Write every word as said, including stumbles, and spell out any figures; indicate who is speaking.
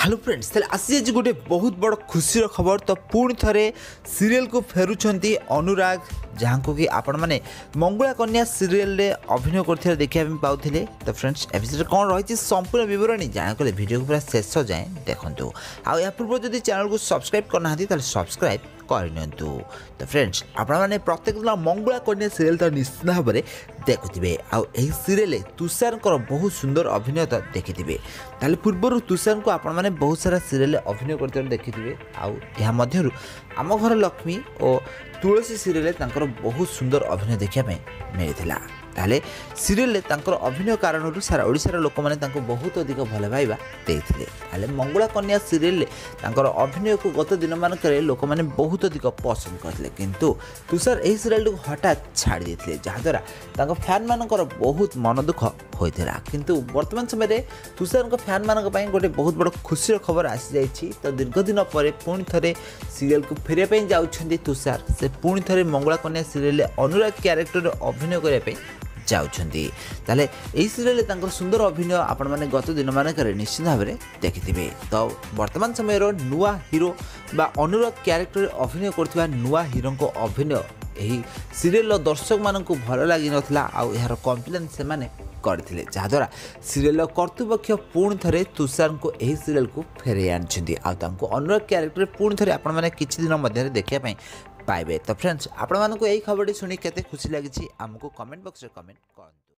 Speaker 1: Hello friends तेल आसी आज गोटे बहुत बड़ खुशी खबर तो पुणी थे सीरियल को फेरुंट अनुराग जहाँ को कि आपण मैंने मंगला कन्या सीरियल रे अभिनय करथिला देखिया पाउथिले। तो फ्रेंड्स एपिसोड कौन रही संपूर्ण विवरणी जाना कले वीडियो को पूरा शेष जाए देखंतु। आ या पूर्व जदि चैनल को सब्सक्राइब करना ताले सब्सक्राइब करनियंतु। तो फ्रेंड्स आपण मैंने प्रत्येक दिन मंगला कन्या सीरियल तो निश्चित भाव में देखुथिबे। आ एही सीरियल तुषार बहुत सुंदर अभिनय तो देखिथिबे। ताले पूर्व तुषार को आपण मैंने बहुत सारा सीरियल अभिनय करते देखिथिबे। आउ या मध्यरु आम घर लक्ष्मी और तुलसी सीरियल तांकर बहुत सुंदर अभिनय देखा मिलता। ताले सीरियल तांकर अभिनय कारण सारा ओडिशार लोक मैंने तांको बहुत अधिक भल पाइबा देइथिले। ताले मंगला कन्या सीरियल तांकर अभिनय को गत दिन मानक लोक मैंने बहुत अधिक पसंद करथिले, किंतु तुषार एही सीरियल को हठात छाड़ी देथिले जहाद्वारा तांको फैन मानकर बहुत मन दुख होइथिला। किंतु वर्तमान समय रे तुषार को फैन मानक पई गोटे बहुत बड़ खुशी खबर आसी जाइछि। तो दीर्घ दिन पर पुणी थे सीरियल को फेरिया पई जाउछन्ती तुषार। से पुणी थे मंगला कन्या सीरियल अनुराग क्यारेक्टर अभिनय करने पे जाउछन्ती। ताले एही सीरियल तांकर सुंदर अभिनय आपण माने गत दिन मानक निश्चित भाव में देखिथिबे। तो वर्तमान समय नुआ हीरो बा अनुराग क्यारेक्टर अभिनय करथिबा नुआ हीरो को अभिनय एही सीरियल दर्शक मानक भल लगी नथिला। आ यार कॉम्प्लेन से माने करथिले जहाद्वारा सीरियल कर्तृपक्ष पुणी थे तुषार को एही सीरियल को फेरे आनिछन्ती। आ तांको अनुराग क्यारेक्टर पुणी थे आपण माने किछि दिन मध्य देखिया पई पाइबे। तो फ्रेंड्स आपण मानक एही खबरटी सुनी केते खुशी लागिछि आमको कमेंट बॉक्स रे कमेंट करंतु।